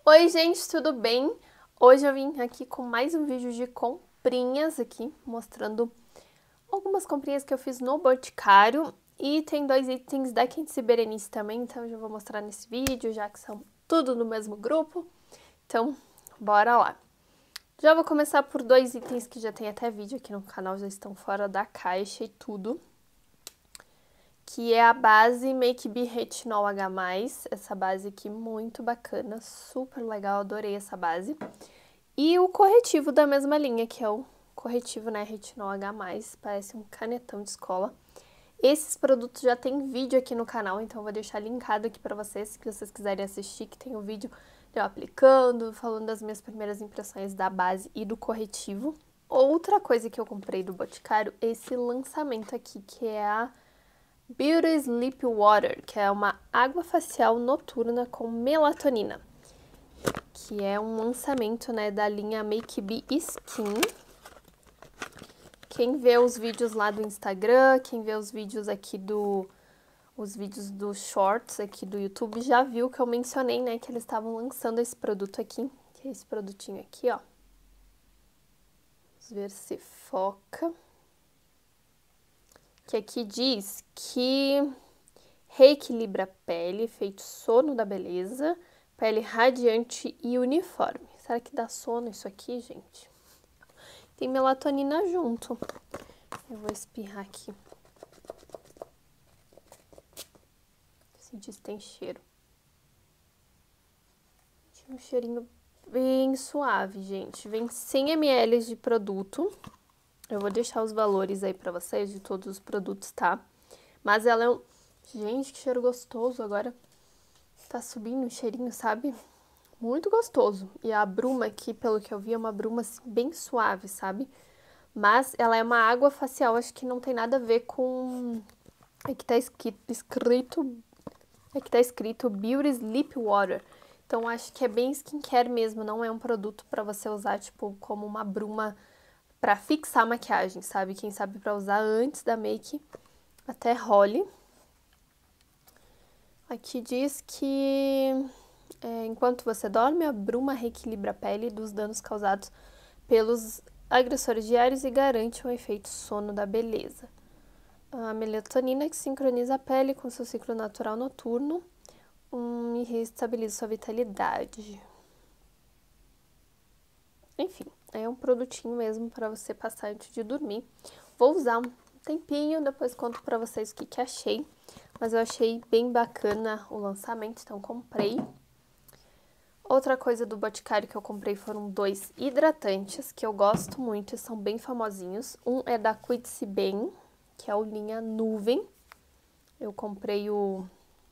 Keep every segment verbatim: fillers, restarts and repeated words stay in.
Oi, gente, tudo bem? Hoje eu vim aqui com mais um vídeo de comprinhas aqui, mostrando algumas comprinhas que eu fiz no Boticário. E tem dois itens da Candice Berenice também, então eu já vou mostrar nesse vídeo, já que são tudo no mesmo grupo. Então, bora lá. Já vou começar por dois itens que já tem até vídeo aqui no canal, já estão fora da caixa e tudo. Que é a base Make Be Retinol H mais, essa base aqui muito bacana, super legal, adorei essa base. E o corretivo da mesma linha, que é o corretivo, né, Retinol H mais, parece um canetão de escola. Esses produtos já tem vídeo aqui no canal, então eu vou deixar linkado aqui pra vocês, se vocês quiserem assistir, que tem o vídeo de eu aplicando, falando das minhas primeiras impressões da base e do corretivo. Outra coisa que eu comprei do Boticário é esse lançamento aqui, que é a Beauty Sleep Water, que é uma água facial noturna com melatonina, que é um lançamento, né, da linha Make Be Skin. Quem vê os vídeos lá do Instagram, quem vê os vídeos aqui do os vídeos dos shorts aqui do YouTube já viu que eu mencionei, né, que eles estavam lançando esse produto aqui, que é esse produtinho aqui, ó. Vamos ver se foca. Que aqui diz que reequilibra a pele, feito sono da beleza, pele radiante e uniforme. Será que dá sono isso aqui, gente? Tem melatonina junto. Eu vou espirrar aqui. Sentir se tem cheiro. Tinha um cheirinho bem suave, gente. Vem cem mililitros de produto. Eu vou deixar os valores aí pra vocês de todos os produtos, tá? Mas ela é um... Gente, que cheiro gostoso agora. Tá subindo o cheirinho, sabe? Muito gostoso. E a bruma aqui, pelo que eu vi, é uma bruma assim, bem suave, sabe? Mas ela é uma água facial, acho que não tem nada a ver com... Aqui tá escrito... escrito... Aqui tá escrito Beauty Sleep Water. Então, acho que é bem skincare mesmo, não é um produto pra você usar, tipo, como uma bruma pra fixar a maquiagem, sabe? Quem sabe pra usar antes da make, até role. Aqui diz que... É, enquanto você dorme, a bruma reequilibra a pele dos danos causados pelos agressores diários e garante o efeito sono da beleza. A melatonina que sincroniza a pele com seu ciclo natural noturno um, e restabiliza sua vitalidade. Enfim, é um produtinho mesmo para você passar antes de dormir. Vou usar um tempinho, depois conto para vocês o que, que achei. Mas eu achei bem bacana o lançamento, então comprei. Outra coisa do Boticário que eu comprei foram dois hidratantes, que eu gosto muito e são bem famosinhos. Um é da Cuide-se Bem, que é o linha Nuvem. Eu comprei o,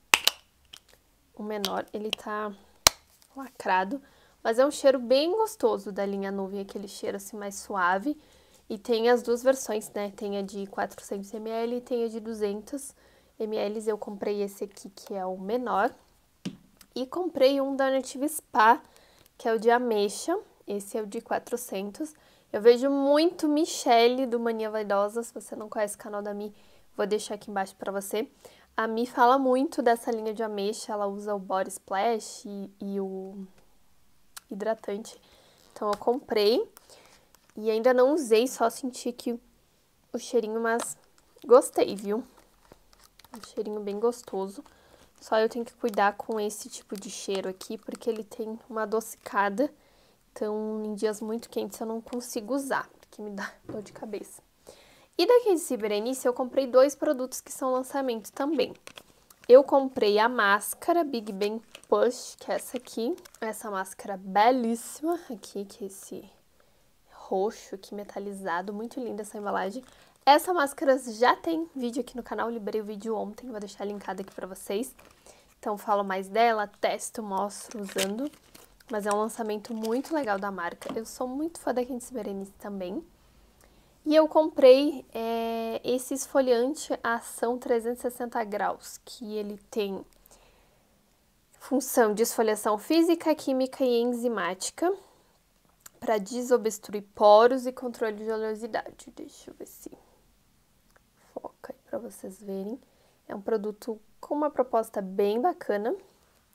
o menor, ele tá lacrado, mas é um cheiro bem gostoso da linha Nuvem, aquele cheiro assim mais suave. E tem as duas versões, né? Tem a de quatrocentos mililitros e tem a de duzentos mililitros. Eu comprei esse aqui, que é o menor. E comprei um da Native Spa, que é o de ameixa, esse é o de quatrocentos. Eu vejo muito Michelle do Mania Vaidosa, se você não conhece o canal da Mi, vou deixar aqui embaixo pra você. A Mi fala muito dessa linha de ameixa, ela usa o Body Splash e, e o hidratante. Então eu comprei e ainda não usei, só senti que o cheirinho, mas gostei, viu? Um cheirinho bem gostoso. Só eu tenho que cuidar com esse tipo de cheiro aqui, porque ele tem uma adocicada. Então, em dias muito quentes eu não consigo usar, porque me dá dor de cabeça. E da Candice Berenice eu comprei dois produtos que são lançamento também. Eu comprei a máscara Big Bang Push, que é essa aqui. Essa máscara belíssima aqui, que é esse roxo aqui metalizado, muito linda essa embalagem. Essa máscara já tem vídeo aqui no canal, liberei o vídeo ontem, vou deixar linkado aqui pra vocês. Então falo mais dela, testo, mostro usando. Mas é um lançamento muito legal da marca. Eu sou muito fã da Candice Berenice também. E eu comprei é, esse esfoliante Ação trezentos e sessenta graus, que ele tem função de esfoliação física, química e enzimática para desobstruir poros e controle de oleosidade. Deixa eu ver se foca aí para vocês verem. É um produto com uma proposta bem bacana.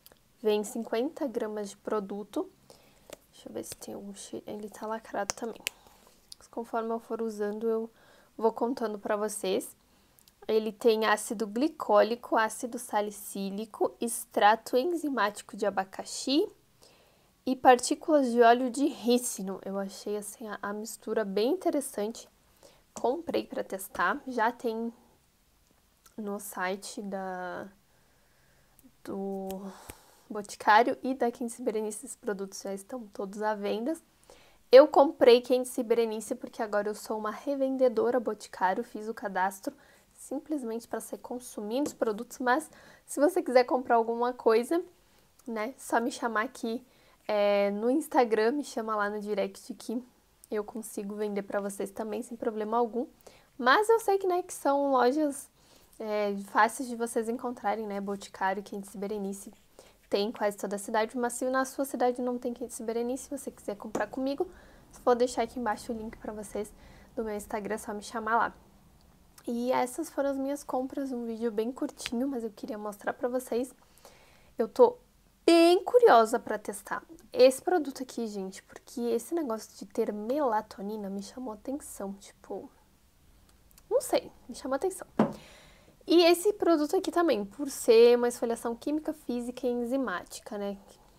Vem cinquenta gramas de produto. Deixa eu ver se tem um... Ele tá lacrado também. Conforme eu for usando, eu vou contando pra vocês. Ele tem ácido glicólico, ácido salicílico, extrato enzimático de abacaxi e partículas de óleo de rícino. Eu achei assim a, a mistura bem interessante. Comprei para testar. Já tem no site da do Boticário e da Quince Berenice. Esses produtos já estão todos à venda. Eu comprei Quince Berenice porque agora eu sou uma revendedora Boticário, fiz o cadastro simplesmente para ser consumindo os produtos, mas se você quiser comprar alguma coisa, né, só me chamar aqui é, no Instagram, me chama lá no direct que eu consigo vender para vocês também sem problema algum. Mas eu sei que, né, que são lojas é, fáceis de vocês encontrarem, né, Boticário, Quince Berenice, tem em quase toda a cidade, mas se na sua cidade não tem Quince Berenice, se você quiser comprar comigo, vou deixar aqui embaixo o link para vocês do meu Instagram, é só me chamar lá. E essas foram as minhas compras, um vídeo bem curtinho, mas eu queria mostrar pra vocês. Eu tô bem curiosa pra testar esse produto aqui, gente, porque esse negócio de ter melatonina me chamou atenção, tipo... Não sei, me chamou atenção. E esse produto aqui também, por ser uma esfoliação química, física e enzimática, né?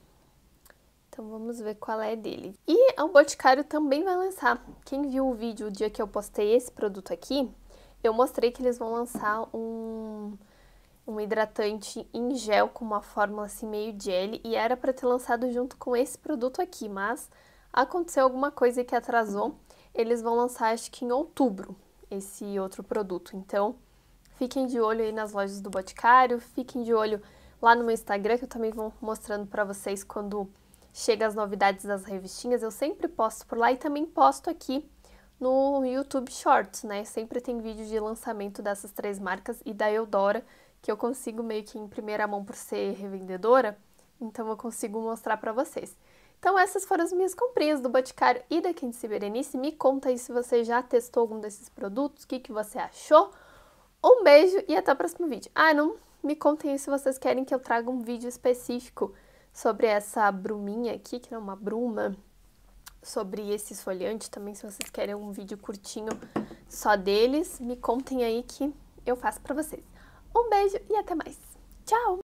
Então vamos ver qual é dele. E o Boticário também vai lançar. Quem viu o vídeo o dia que eu postei esse produto aqui... Eu mostrei que eles vão lançar um, um hidratante em gel com uma fórmula assim meio gel e era para ter lançado junto com esse produto aqui, mas aconteceu alguma coisa que atrasou. Eles vão lançar acho que em outubro esse outro produto, então fiquem de olho aí nas lojas do Boticário, fiquem de olho lá no meu Instagram que eu também vou mostrando para vocês quando chega as novidades das revistinhas. Eu sempre posto por lá e também posto aqui no YouTube Shorts, né? Sempre tem vídeo de lançamento dessas três marcas e da Eudora, que eu consigo meio que em primeira mão por ser revendedora, então eu consigo mostrar pra vocês. Então essas foram as minhas comprinhas do Boticário e da Quince Berenice. Me conta aí se você já testou algum desses produtos, o que, que você achou. Um beijo e até o próximo vídeo. Ah, não me contem aí se vocês querem que eu traga um vídeo específico sobre essa bruminha aqui, que não é uma bruma, sobre esse esfoliante também, se vocês querem um vídeo curtinho só deles, me contem aí que eu faço pra vocês. Um beijo e até mais. Tchau!